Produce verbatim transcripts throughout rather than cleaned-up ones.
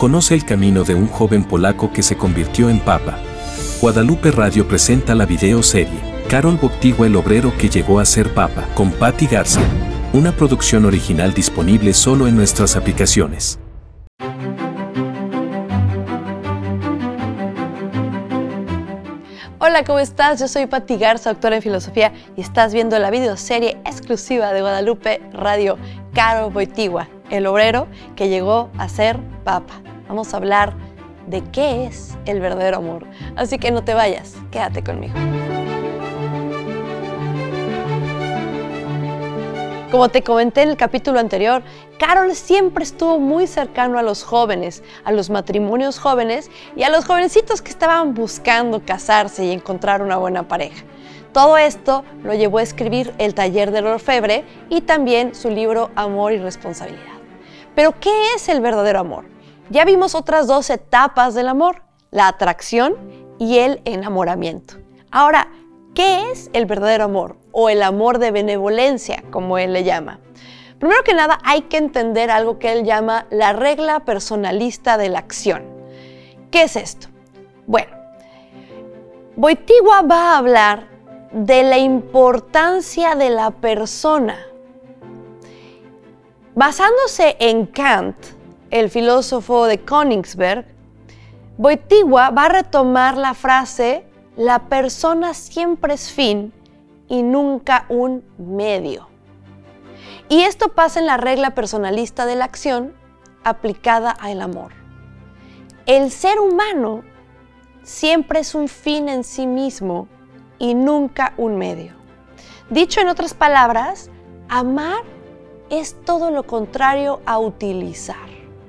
Conoce el camino de un joven polaco que se convirtió en papa. Guadalupe Radio presenta la videoserie Karol Wojtyła, el obrero que llegó a ser papa, con Patti Garza. Una producción original disponible solo en nuestras aplicaciones. Hola, ¿cómo estás? Yo soy Patti Garza, doctora en filosofía, y estás viendo la videoserie exclusiva de Guadalupe Radio, Karol Wojtyła, el obrero que llegó a ser papa. Vamos a hablar de qué es el verdadero amor. Así que no te vayas, quédate conmigo. Como te comenté en el capítulo anterior, Karol siempre estuvo muy cercano a los jóvenes, a los matrimonios jóvenes y a los jovencitos que estaban buscando casarse y encontrar una buena pareja. Todo esto lo llevó a escribir El taller del orfebre y también su libro Amor y responsabilidad. Pero, ¿qué es el verdadero amor? Ya vimos otras dos etapas del amor, la atracción y el enamoramiento. Ahora, ¿qué es el verdadero amor o el amor de benevolencia, como él le llama? Primero que nada, hay que entender algo que él llama la regla personalista de la acción. ¿Qué es esto? Bueno, Wojtyła va a hablar de la importancia de la persona. Basándose en Kant, el filósofo de Königsberg, Wojtyła va a retomar la frase: la persona siempre es fin y nunca un medio. Y esto pasa en la regla personalista de la acción aplicada al amor. El ser humano siempre es un fin en sí mismo y nunca un medio. Dicho en otras palabras, amar es todo lo contrario a utilizar.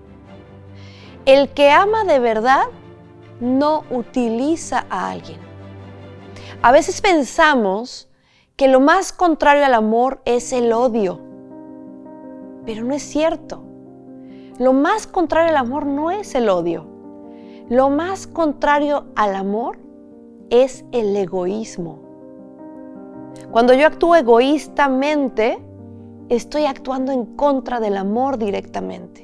El que ama de verdad no utiliza a alguien. A veces pensamos que lo más contrario al amor es el odio, pero no es cierto. Lo más contrario al amor no es el odio. Lo más contrario al amor es el egoísmo. Cuando yo actúo egoístamente, estoy actuando en contra del amor directamente.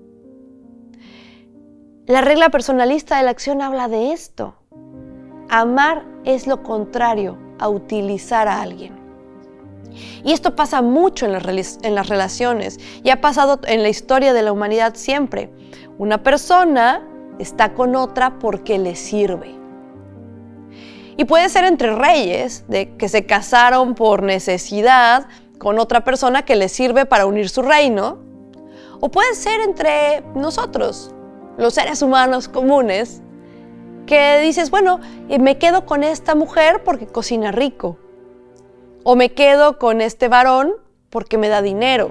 La regla personalista de la acción habla de esto. Amar es lo contrario a utilizar a alguien. Y esto pasa mucho en las, en las relaciones y ha pasado en la historia de la humanidad siempre. Una persona está con otra porque le sirve. Y puede ser entre reyes, de que se casaron por necesidad con otra persona que le sirve para unir su reino. O puede ser entre nosotros, los seres humanos comunes, que dices, bueno, me quedo con esta mujer porque cocina rico. O me quedo con este varón porque me da dinero.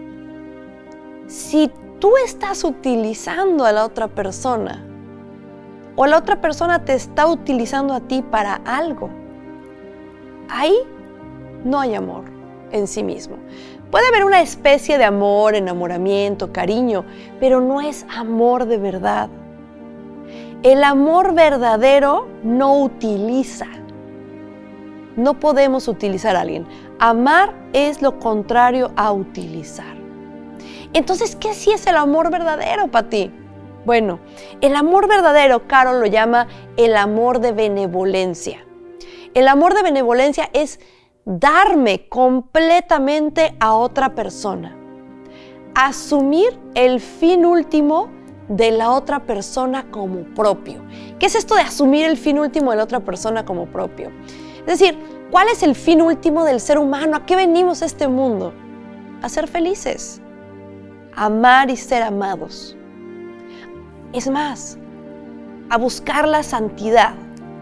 Si tú estás utilizando a la otra persona, o la otra persona te está utilizando a ti para algo, ahí no hay amor en sí mismo. Puede haber una especie de amor, enamoramiento, cariño, pero no es amor de verdad. El amor verdadero no utiliza. No podemos utilizar a alguien. Amar es lo contrario a utilizar. Entonces, ¿qué sí es el amor verdadero para ti? Bueno, el amor verdadero, Karol lo llama el amor de benevolencia. El amor de benevolencia es darme completamente a otra persona. Asumir el fin último de la otra persona como propio. ¿Qué es esto de asumir el fin último de la otra persona como propio? Es decir, ¿cuál es el fin último del ser humano? ¿A qué venimos a este mundo? A ser felices, a amar y ser amados. Es más, a buscar la santidad.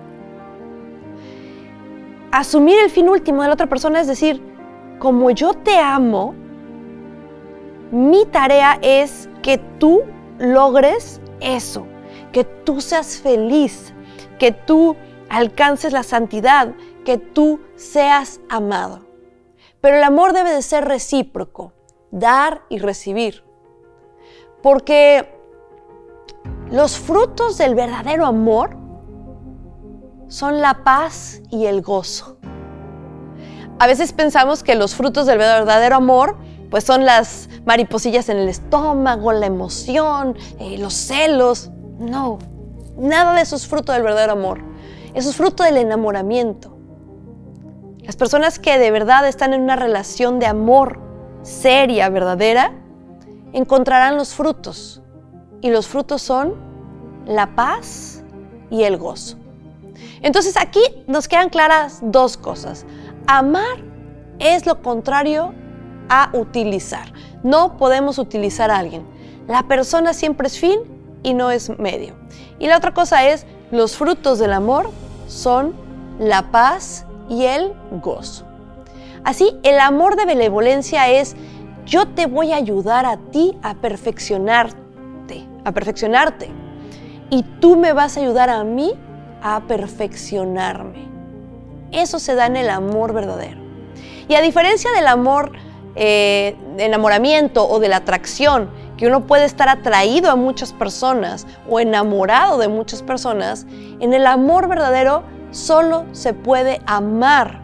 Asumir el fin último de la otra persona es decir, como yo te amo, mi tarea es que tú logres eso, que tú seas feliz, que tú alcances la santidad, que tú seas amado. Pero el amor debe de ser recíproco, dar y recibir. Porque los frutos del verdadero amor son la paz y el gozo. A veces pensamos que los frutos del verdadero amor pues son las mariposillas en el estómago, la emoción, eh, los celos. No, nada de eso es fruto del verdadero amor. Eso es fruto del enamoramiento. Las personas que de verdad están en una relación de amor seria, verdadera, encontrarán los frutos. Y los frutos son la paz y el gozo. Entonces aquí nos quedan claras dos cosas. Amar es lo contrario a utilizar. No podemos utilizar a alguien. La persona siempre es fin y no es medio. Y la otra cosa es, los frutos del amor son la paz y el gozo. Así, el amor de benevolencia es, yo te voy a ayudar a ti a perfeccionarte, a perfeccionarte. Y tú me vas a ayudar a mí a perfeccionarme. Eso se da en el amor verdadero. Y a diferencia del amor eh, de enamoramiento o de la atracción, que uno puede estar atraído a muchas personas o enamorado de muchas personas, en el amor verdadero solo se puede amar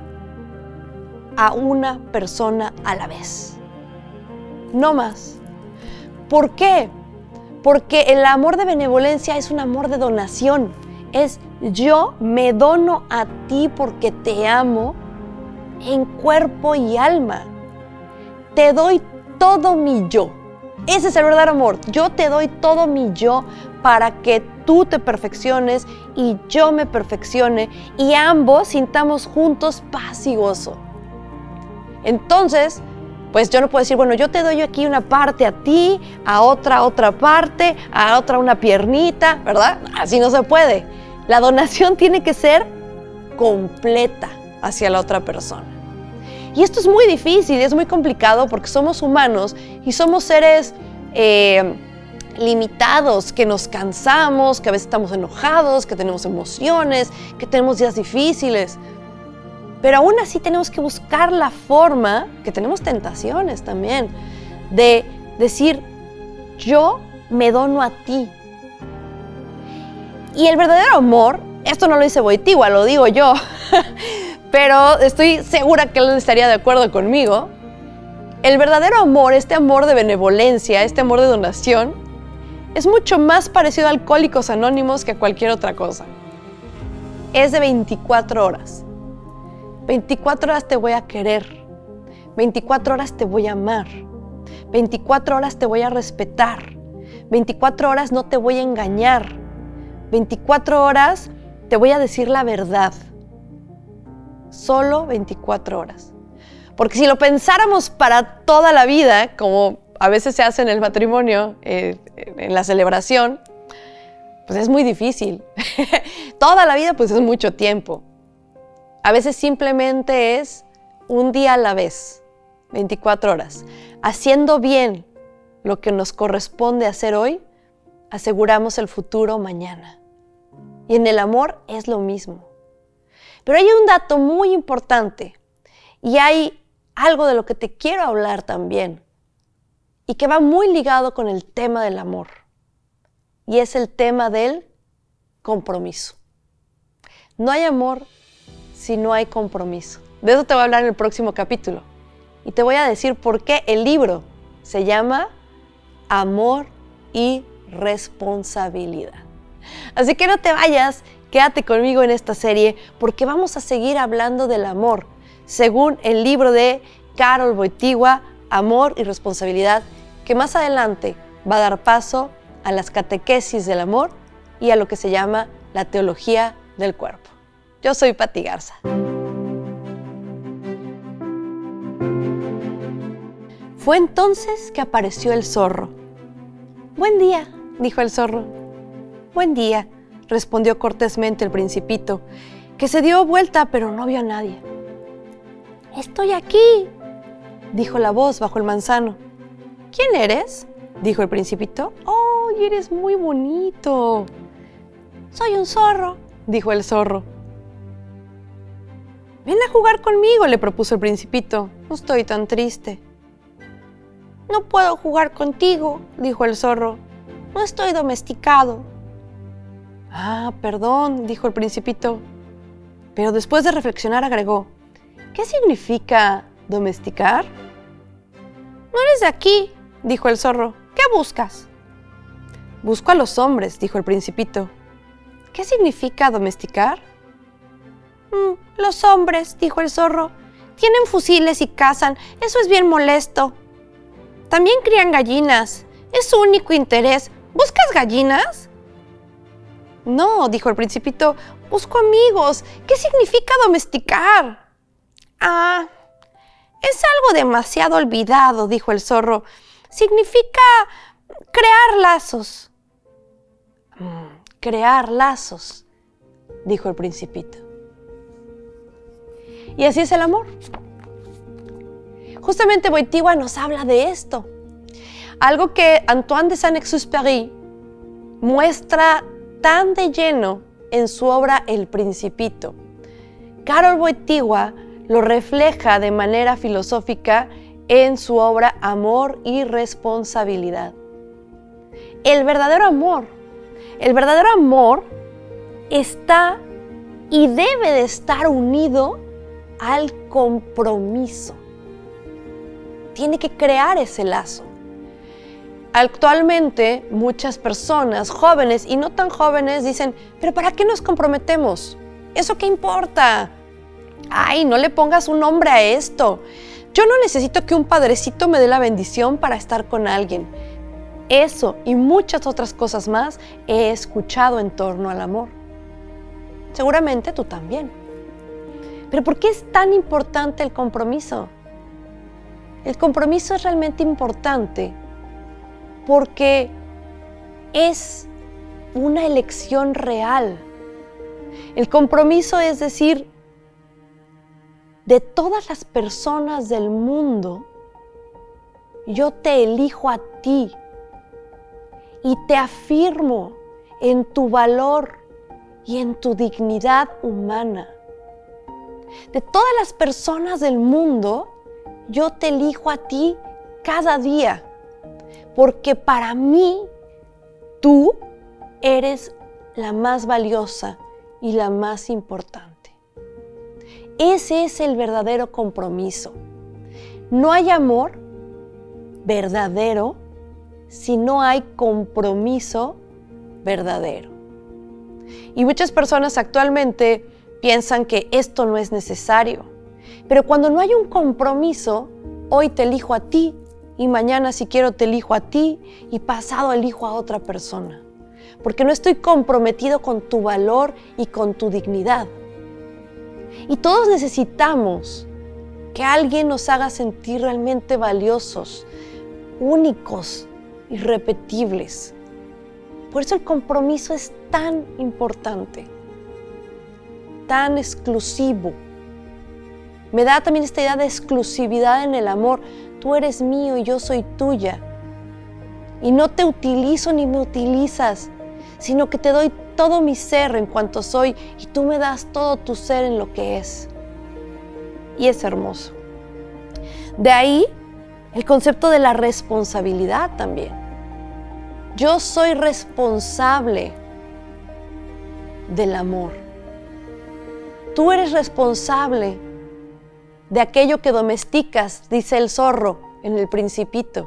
a una persona a la vez. No más. ¿Por qué? Porque el amor de benevolencia es un amor de donación. Es yo me dono a ti porque te amo en cuerpo y alma. Te doy todo mi yo. Ese es el verdadero amor. Yo te doy todo mi yo para que tú te perfecciones y yo me perfeccione y ambos sintamos juntos paz y gozo. Entonces, pues yo no puedo decir, bueno, yo te doy aquí una parte a ti, a otra otra parte, a otra una piernita, ¿verdad? Así no se puede. La donación tiene que ser completa hacia la otra persona. Y esto es muy difícil, es muy complicado porque somos humanos y somos seres eh, limitados, que nos cansamos, que a veces estamos enojados, que tenemos emociones, que tenemos días difíciles. Pero aún así tenemos que buscar la forma, que tenemos tentaciones también, de decir, yo me dono a ti. Y el verdadero amor, esto no lo dice Wojtyła, lo digo yo, pero estoy segura que él estaría de acuerdo conmigo. El verdadero amor, este amor de benevolencia, este amor de donación, es mucho más parecido a Alcohólicos Anónimos que a cualquier otra cosa. Es de veinticuatro horas. veinticuatro horas te voy a querer. veinticuatro horas te voy a amar. veinticuatro horas te voy a respetar. veinticuatro horas no te voy a engañar. veinticuatro horas te voy a decir la verdad. Solo veinticuatro horas. Porque si lo pensáramos para toda la vida, como a veces se hace en el matrimonio, eh, en la celebración, pues es muy difícil. Toda la vida pues es mucho tiempo. A veces simplemente es un día a la vez, veinticuatro horas. Haciendo bien lo que nos corresponde hacer hoy, aseguramos el futuro mañana. Y en el amor es lo mismo. Pero hay un dato muy importante y hay algo de lo que te quiero hablar también y que va muy ligado con el tema del amor. Y es el tema del compromiso. No hay amor si no hay compromiso. De eso te voy a hablar en el próximo capítulo. Y te voy a decir por qué el libro se llama Amor y Responsabilidad. Así que no te vayas, quédate conmigo en esta serie porque vamos a seguir hablando del amor, según el libro de Karol Wojtyła, Amor y Responsabilidad, que más adelante va a dar paso a las catequesis del amor y a lo que se llama la teología del cuerpo. Yo soy Pati Garza. Fue entonces que apareció el zorro. «Buen día», dijo el zorro. «Buen día», respondió cortésmente el principito, que se dio vuelta pero no vio a nadie. «Estoy aquí», dijo la voz bajo el manzano. «¿Quién eres?», dijo el principito. «Oh, eres muy bonito». «Soy un zorro», dijo el zorro. «Ven a jugar conmigo», le propuso el principito. «No estoy tan triste». «No puedo jugar contigo», dijo el zorro. «No estoy domesticado». «Ah, perdón», dijo el principito. Pero después de reflexionar agregó, «¿Qué significa domesticar?». No eres de aquí, dijo el zorro. ¿Qué buscas? Busco a los hombres, dijo el Principito. ¿Qué significa domesticar? Mm, los hombres, dijo el zorro, tienen fusiles y cazan. Eso es bien molesto. También crían gallinas. Es su único interés. ¿Buscas gallinas? No, dijo el Principito. Busco amigos. ¿Qué significa domesticar? Ah, es algo demasiado olvidado, dijo el zorro. Significa crear lazos. Mm, crear lazos, dijo el Principito. Y así es el amor. Justamente Wojtyła nos habla de esto. Algo que Antoine de Saint-Exupéry muestra tan de lleno en su obra El Principito. Karol Wojtyła lo refleja de manera filosófica en su obra Amor y Responsabilidad. El verdadero amor, el verdadero amor está y debe de estar unido al compromiso. Tiene que crear ese lazo. Actualmente muchas personas, jóvenes y no tan jóvenes, dicen, ¿pero para qué nos comprometemos? ¿Eso qué importa? Ay, no le pongas un nombre a esto. Yo no necesito que un padrecito me dé la bendición para estar con alguien. Eso y muchas otras cosas más he escuchado en torno al amor. Seguramente tú también. ¿Pero por qué es tan importante el compromiso? El compromiso es realmente importante porque es una elección real. El compromiso es decir, de todas las personas del mundo, yo te elijo a ti y te afirmo en tu valor y en tu dignidad humana. De todas las personas del mundo, yo te elijo a ti cada día, porque para mí tú eres la más valiosa y la más importante. Ese es el verdadero compromiso. No hay amor verdadero si no hay compromiso verdadero. Y muchas personas actualmente piensan que esto no es necesario. Pero cuando no hay un compromiso, hoy te elijo a ti y mañana si quiero te elijo a ti y pasado elijo a otra persona. Porque no estoy comprometido con tu valor y con tu dignidad. Y todos necesitamos que alguien nos haga sentir realmente valiosos, únicos, irrepetibles. Por eso el compromiso es tan importante, tan exclusivo. Me da también esta idea de exclusividad en el amor. Tú eres mío y yo soy tuya. Y no te utilizo ni me utilizas, sino que te doy todo mi ser en cuanto soy y tú me das todo tu ser en lo que es. Y es hermoso. De ahí el concepto de la responsabilidad también. Yo soy responsable del amor. Tú eres responsable de aquello que domesticas, dice el zorro en El Principito.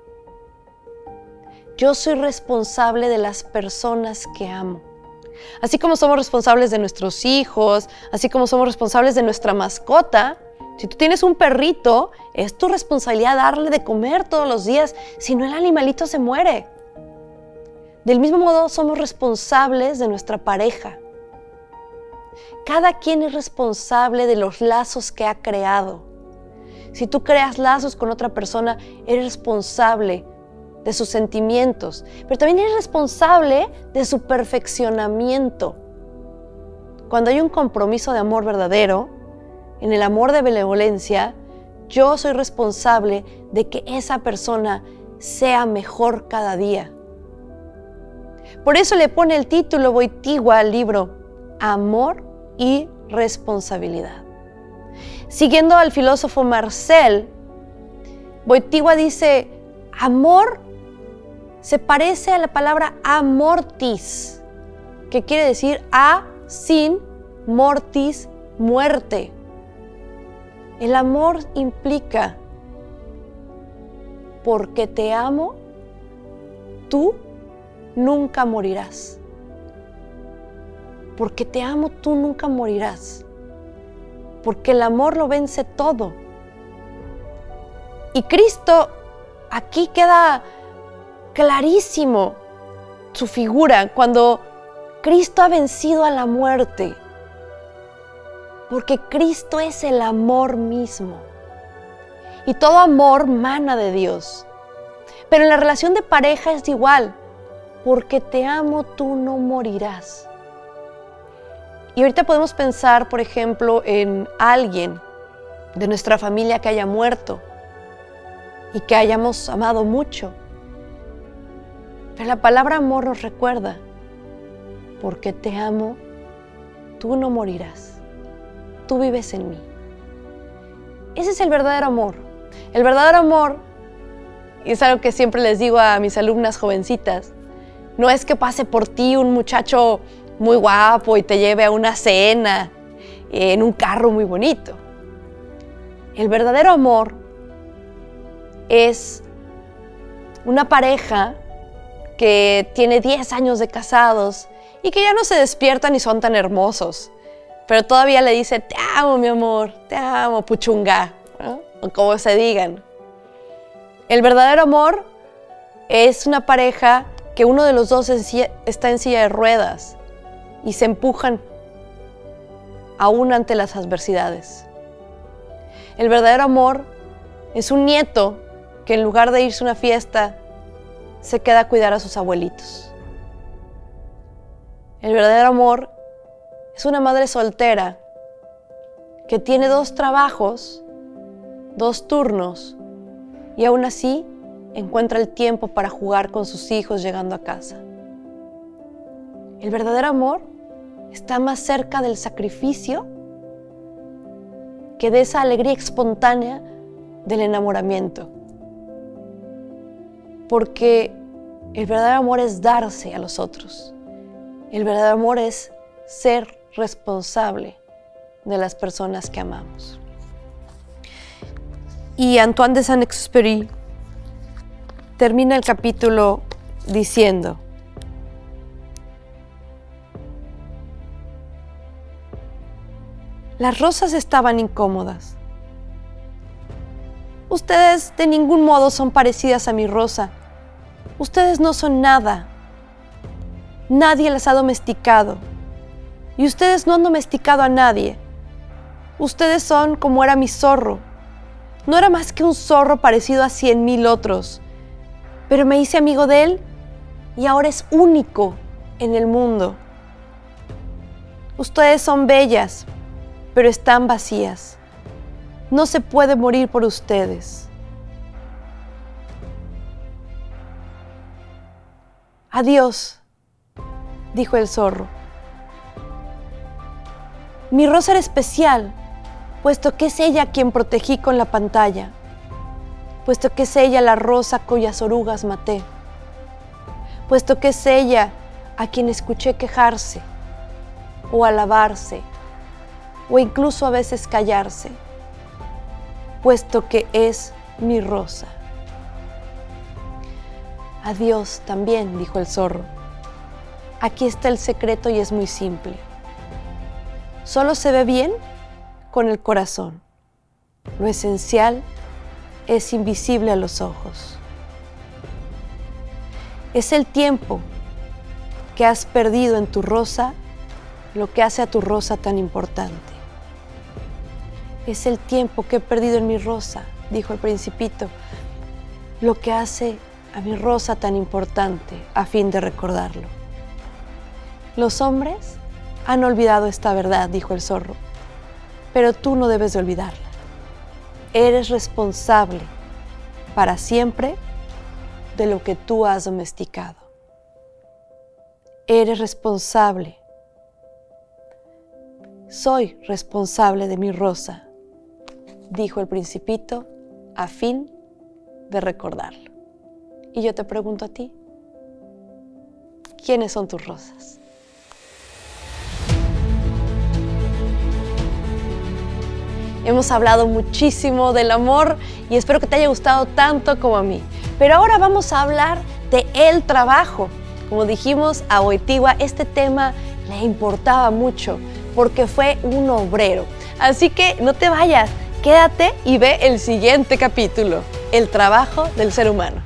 Yo soy responsable de las personas que amo. Así como somos responsables de nuestros hijos, así como somos responsables de nuestra mascota, si tú tienes un perrito, es tu responsabilidad darle de comer todos los días, si no el animalito se muere. Del mismo modo, somos responsables de nuestra pareja. Cada quien es responsable de los lazos que ha creado. Si tú creas lazos con otra persona, eres responsable de sus sentimientos, pero también eres responsable de su perfeccionamiento. Cuando hay un compromiso de amor verdadero, en el amor de benevolencia, yo soy responsable de que esa persona sea mejor cada día. Por eso le pone el título Wojtyła al libro, Amor y Responsabilidad. Siguiendo al filósofo Marcel, Wojtyła dice, amor se parece a la palabra amortis, que quiere decir a sin mortis, muerte. El amor implica porque te amo, tú nunca morirás. Porque te amo, tú nunca morirás. Porque el amor lo vence todo. Y Cristo, aquí queda clarísimo su figura, cuando Cristo ha vencido a la muerte. Porque Cristo es el amor mismo. Y todo amor mana de Dios. Pero en la relación de pareja es igual. Porque te amo, tú no morirás. Y ahorita podemos pensar, por ejemplo, en alguien de nuestra familia que haya muerto y que hayamos amado mucho. Pero la palabra amor nos recuerda, porque te amo, tú no morirás. Tú vives en mí. Ese es el verdadero amor. El verdadero amor, y es algo que siempre les digo a mis alumnas jovencitas, no es que pase por ti un muchacho muy guapo y te lleve a una cena en un carro muy bonito. El verdadero amor es una pareja que tiene diez años de casados y que ya no se despiertan y son tan hermosos, pero todavía le dice, te amo, mi amor, te amo, puchunga, ¿no? O como se digan. El verdadero amor es una pareja que uno de los dos está en silla de ruedas y se empujan aún ante las adversidades. El verdadero amor es un nieto que en lugar de irse a una fiesta se queda a cuidar a sus abuelitos. El verdadero amor es una madre soltera que tiene dos trabajos, dos turnos, y aún así encuentra el tiempo para jugar con sus hijos llegando a casa. El verdadero amor está más cerca del sacrificio que de esa alegría espontánea del enamoramiento. Porque el verdadero amor es darse a los otros. El verdadero amor es ser responsable de las personas que amamos. Y Antoine de Saint-Exupéry termina el capítulo diciendo: las rosas estaban incómodas. Ustedes de ningún modo son parecidas a mi rosa. Ustedes no son nada. Nadie las ha domesticado. Y ustedes no han domesticado a nadie. Ustedes son como era mi zorro. No era más que un zorro parecido a cien mil otros. Pero me hice amigo de él y ahora es único en el mundo. Ustedes son bellas, pero están vacías. No se puede morir por ustedes. Adiós, dijo el zorro. Mi rosa era especial, puesto que es ella quien protegí con la pantalla, puesto que es ella la rosa cuyas orugas maté, puesto que es ella a quien escuché quejarse, o alabarse, o incluso a veces callarse, puesto que es mi rosa. Adiós también, dijo el zorro. Aquí está el secreto y es muy simple. Solo se ve bien con el corazón. Lo esencial es invisible a los ojos. Es el tiempo que has perdido en tu rosa lo que hace a tu rosa tan importante. Es el tiempo que he perdido en mi rosa, dijo el Principito, lo que hace a mi rosa tan importante a fin de recordarlo. Los hombres han olvidado esta verdad, dijo el zorro, pero tú no debes de olvidarla. Eres responsable para siempre de lo que tú has domesticado. Eres responsable. Soy responsable de mi rosa, dijo el Principito a fin de recordarlo. Y yo te pregunto a ti, ¿quiénes son tus rosas? Hemos hablado muchísimo del amor y espero que te haya gustado tanto como a mí. Pero ahora vamos a hablar de el trabajo. Como dijimos, a Wojtyła este tema le importaba mucho porque fue un obrero. Así que no te vayas, quédate y ve el siguiente capítulo, el trabajo del ser humano.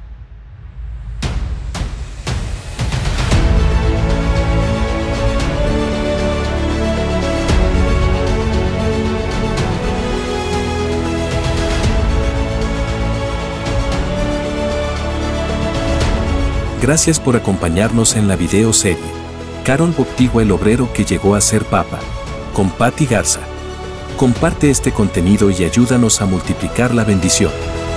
Gracias por acompañarnos en la videoserie Karol Wojtyła, el obrero que llegó a ser papa, con Patti Garza. Comparte este contenido y ayúdanos a multiplicar la bendición.